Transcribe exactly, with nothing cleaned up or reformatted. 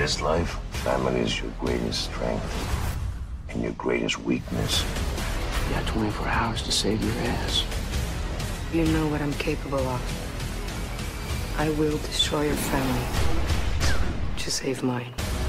this life, family is your greatest strength and your greatest weakness. You got twenty-four hours to save your ass. You know what I'm capable of. I will destroy your family to save mine.